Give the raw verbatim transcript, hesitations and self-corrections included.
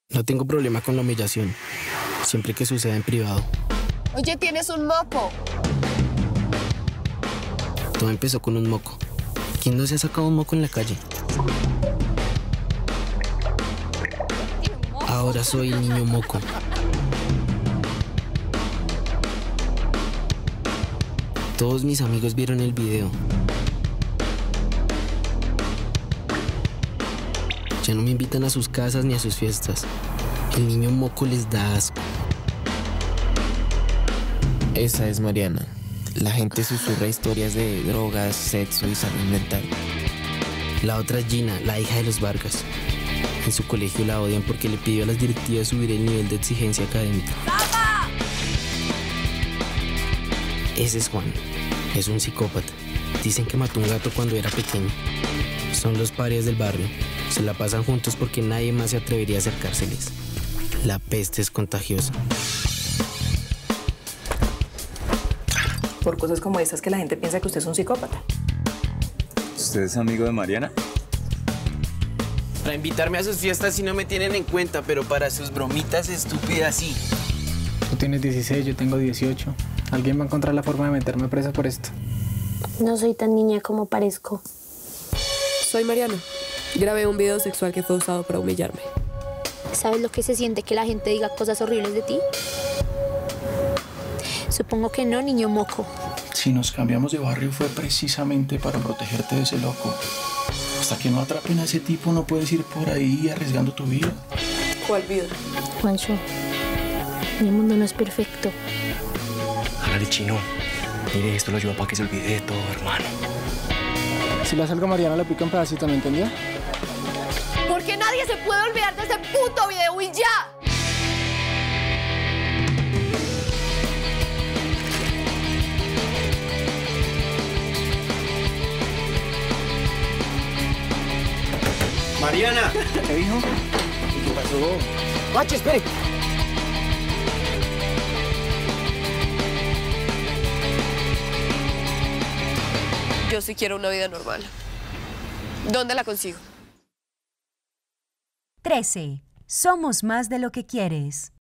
No tengo problema con la humillación, siempre que suceda en privado. Oye, tienes un moco. Todo empezó con un moco. ¿Quién no se ha sacado un moco en la calle? Ahora soy el niño moco. Todos mis amigos vieron el video. Ya no me invitan a sus casas ni a sus fiestas. El niño moco les da asco. Esa es Mariana. La gente susurra historias de drogas, sexo y salud mental. La otra es Gina, la hija de los Vargas. En su colegio la odian porque le pidió a las directivas subir el nivel de exigencia académica. ¡Papá! Ese es Juan. Es un psicópata. Dicen que mató un gato cuando era pequeño. Son los parias del barrio. Se la pasan juntos porque nadie más se atrevería a acercárseles. La peste es contagiosa. Por cosas como estas que la gente piensa que usted es un psicópata. ¿Usted es amigo de Mariana? Para invitarme a sus fiestas sí no me tienen en cuenta, pero para sus bromitas estúpidas sí. Tú tienes dieciséis, yo tengo dieciocho. ¿Alguien va a encontrar la forma de meterme presa por esto? No soy tan niña como parezco. Soy Mariana. Grabé un video sexual que fue usado para humillarme. ¿Sabes lo que se siente que la gente diga cosas horribles de ti? Supongo que no, niño moco. Si nos cambiamos de barrio fue precisamente para protegerte de ese loco. Hasta que no atrapen a ese tipo no puedes ir por ahí arriesgando tu vida. ¿Cuál vida? Juancho, mi mundo no es perfecto. Hágale, chino. Mire, esto lo ayuda para que se olvide de todo, hermano. Si le salgo a Mariana, le pico un pedacito, ¿me entendió? Porque nadie se puede olvidar de ese puto video y ya. ¡Mariana! ¿Qué dijo? ¿Qué pasó? ¡Guache, espere! Yo sí quiero una vida normal. ¿Dónde la consigo? trece. Somos más de lo que quieres.